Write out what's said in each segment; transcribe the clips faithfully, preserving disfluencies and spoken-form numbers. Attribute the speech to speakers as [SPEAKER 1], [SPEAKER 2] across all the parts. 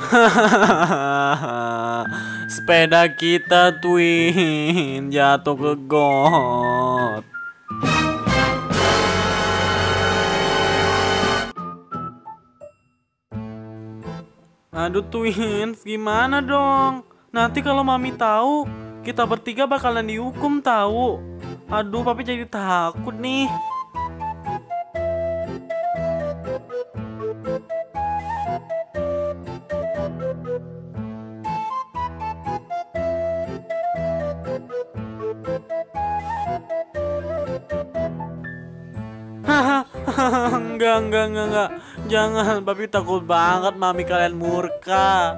[SPEAKER 1] Sepeda kita Twin jatuh ke got. Aduh Twins, gimana dong? Nanti kalau Mami tahu, kita bertiga bakalan dihukum tahu. Aduh, Papi jadi takut nih. Enggak, enggak, enggak, enggak. Jangan, Papi takut banget Mami kalian murka.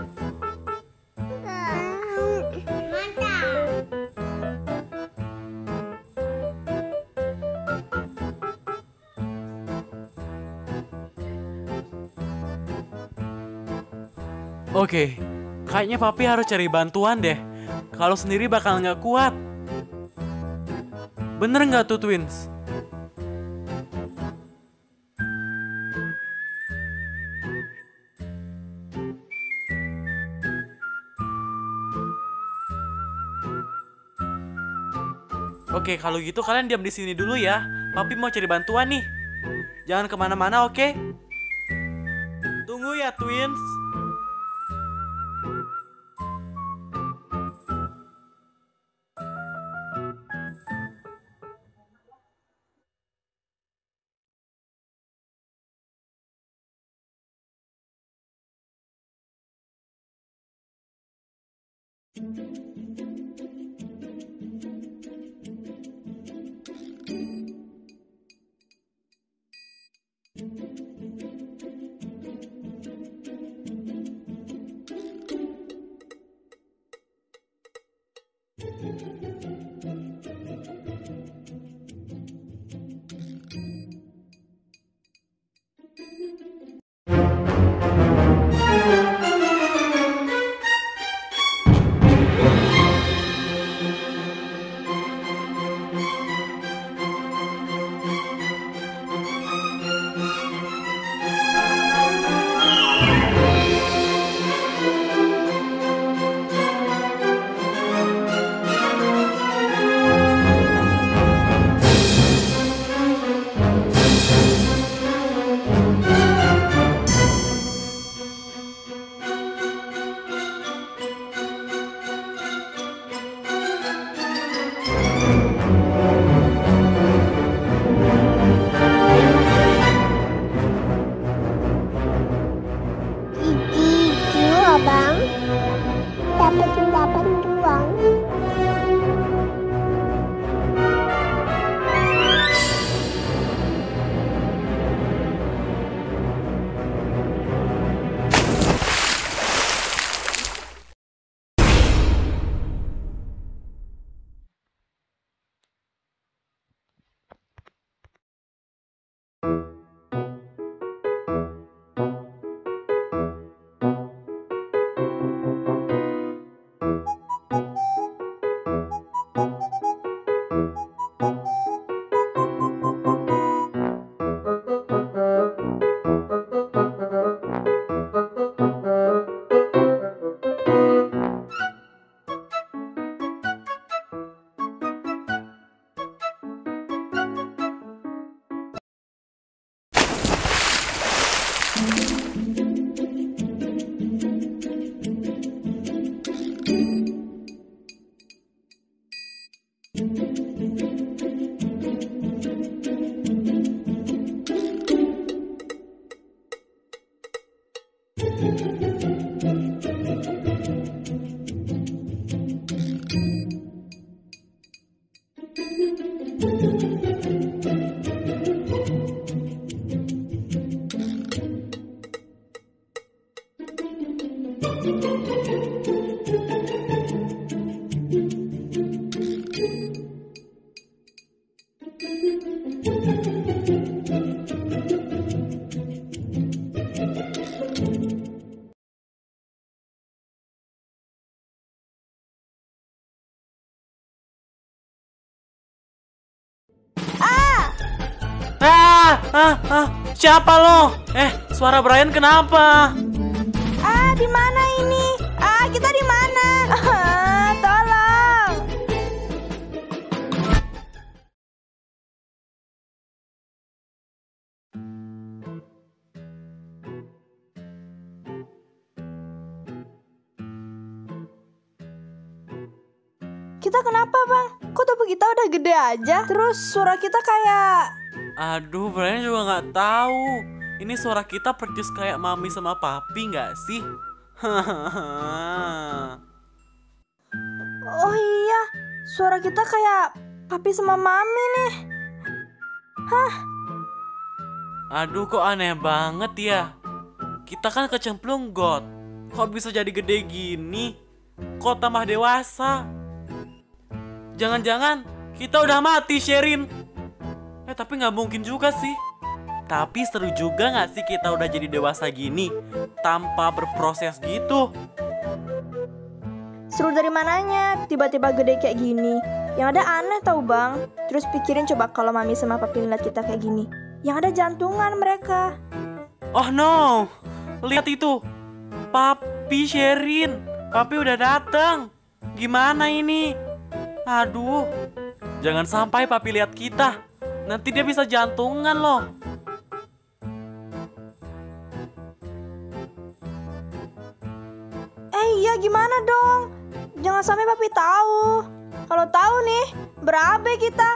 [SPEAKER 1] Oke, kayaknya Papi harus cari bantuan deh. Kalau sendiri bakal nggak kuat. Bener nggak tuh Twins? Oke, kalau gitu kalian diam di sini dulu ya. Papi mau cari bantuan nih. Jangan kemana-mana, oke? Tunggu ya, Twins. Ah, ah, siapa lo? Eh, suara Brian kenapa?
[SPEAKER 2] Aduh, di mana ini? Ah, kita di mana? Ah, tolong. Kita kenapa, Bang? Kok tubuh kita udah gede aja? Terus suara kita kayak...
[SPEAKER 1] Aduh, Brian juga nggak tahu. Ini suara kita persis kayak mami sama papi nggak sih?
[SPEAKER 2] Oh iya, suara kita kayak papi sama mami nih. Hah?
[SPEAKER 1] Aduh, kok aneh banget ya. Kita kan kecemplung got. Kok bisa jadi gede gini? Kok tambah dewasa? Jangan-jangan kita udah mati, Sherin. Eh, tapi nggak mungkin juga sih. Tapi seru juga gak sih kita udah jadi dewasa gini tanpa berproses gitu?
[SPEAKER 2] Seru dari mananya, tiba-tiba gede kayak gini. Yang ada aneh tau, Bang. Terus pikirin coba kalau mami sama papi ngeliat kita kayak gini. Yang ada jantungan mereka.
[SPEAKER 1] Oh no, lihat itu. Papi, Sherin. Papi udah datang. Gimana ini? Aduh, jangan sampai papi lihat kita. Nanti dia bisa jantungan loh.
[SPEAKER 2] Eh iya, gimana dong? Jangan sampai papi tahu. Kalau tahu nih, berabe kita.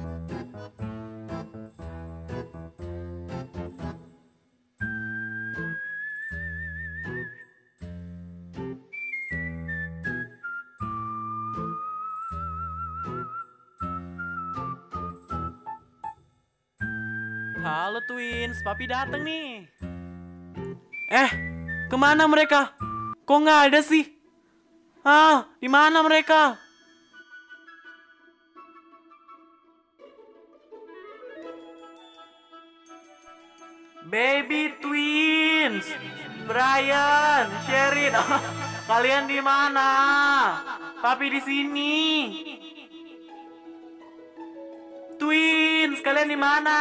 [SPEAKER 1] Halo twins, papi dateng nih. Eh, kemana mereka? Kok nggak ada sih? Ah, di mana mereka? Baby twins, Brian, Sherin, kalian di mana? Papi di sini. Twins, kalian di mana?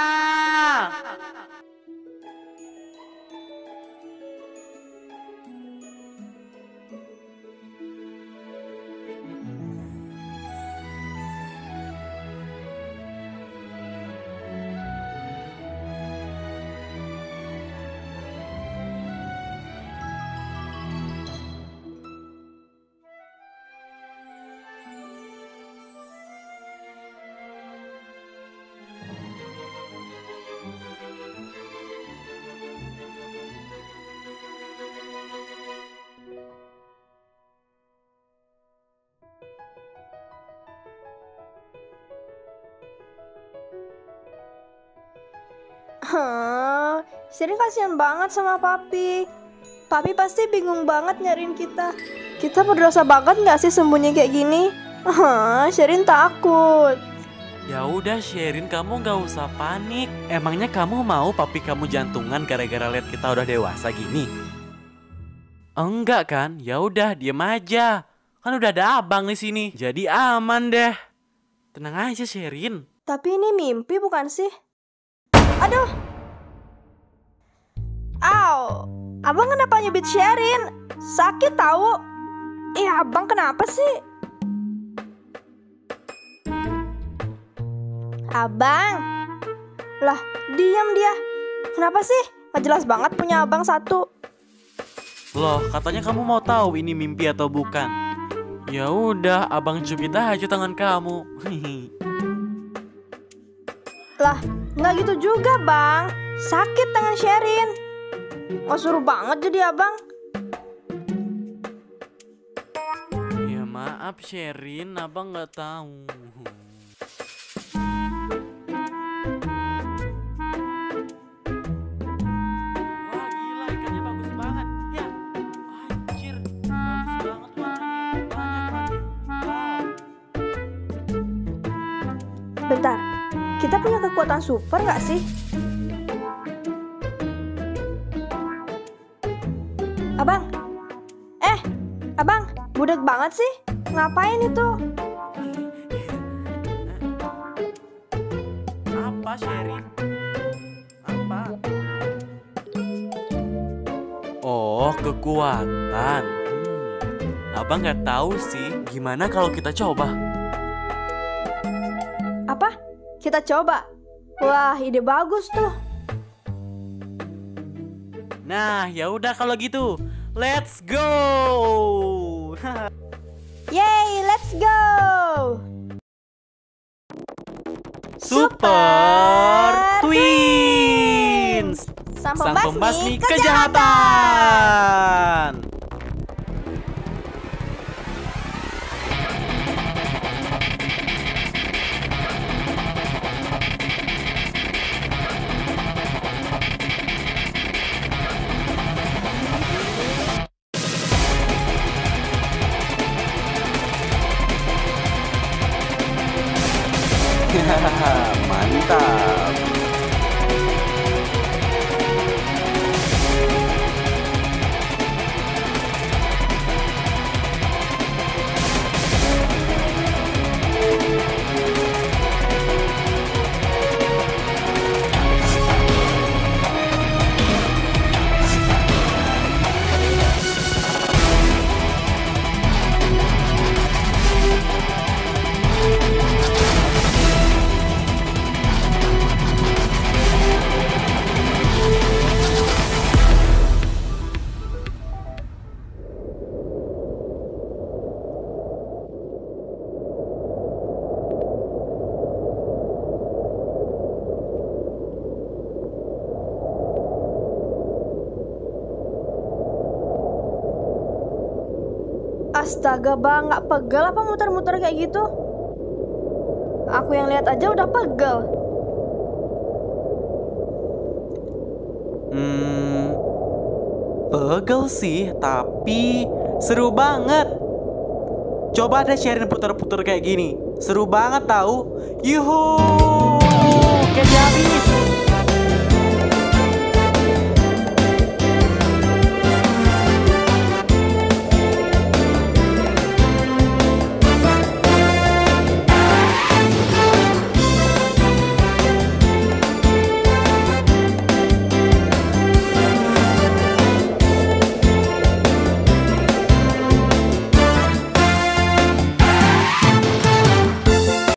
[SPEAKER 2] Hah, Sherin kasihan banget sama papi. Papi pasti bingung banget nyariin kita. Kita berdosa banget nggak sih sembunyi kayak gini? Hah, Sherin takut.
[SPEAKER 1] Ya udah Sherin, kamu gak usah panik. Emangnya kamu mau papi kamu jantungan gara-gara lihat kita udah dewasa gini? Enggak kan? Ya udah, diem aja. Kan udah ada abang di sini. Jadi aman deh. Tenang aja Sherin.
[SPEAKER 2] Tapi ini mimpi bukan sih? Aduh. Aw, abang kenapa nyubit Sherin? Sakit tahu. Eh, abang kenapa sih? Abang. Lah, diam dia. Kenapa sih? Gak jelas banget punya abang satu.
[SPEAKER 1] Loh, katanya kamu mau tahu ini mimpi atau bukan? Ya udah, abang cubit aja tangan kamu.
[SPEAKER 2] Lah, nggak gitu juga, Bang. Sakit tangan Sherin. Oh, suruh banget jadi abang.
[SPEAKER 1] Ya maaf Sherin, abang nggak tahu. Wah gila, ikannya bagus banget. Ya, anjir, bagus banget warnanya. Banyak lagi. Wow.
[SPEAKER 2] Bentar, kita punya kekuatan super nggak sih? Abang, eh, abang, budek banget sih. Ngapain itu?
[SPEAKER 1] Apa Sherin? Apa? Oh, kekuatan. Hmm. Abang nggak tahu sih. Gimana kalau kita coba?
[SPEAKER 2] Apa? Kita coba. Wah, ide bagus tuh.
[SPEAKER 1] Nah, ya udah kalau gitu. Let's go.
[SPEAKER 2] Yay, let's go.
[SPEAKER 1] Super Twins.
[SPEAKER 2] Sang
[SPEAKER 1] Sang
[SPEAKER 2] pembasmi
[SPEAKER 1] pembasmi
[SPEAKER 2] kejahatan.
[SPEAKER 1] kejahatan. Mantap.
[SPEAKER 2] Astaga bang, nggak pegel apa muter-muter kayak gitu? Aku yang lihat aja udah pegel.
[SPEAKER 1] Hmm, pegel sih, tapi seru banget. Coba deh sharing putar-putar kayak gini. Seru banget tahu. Yuhu!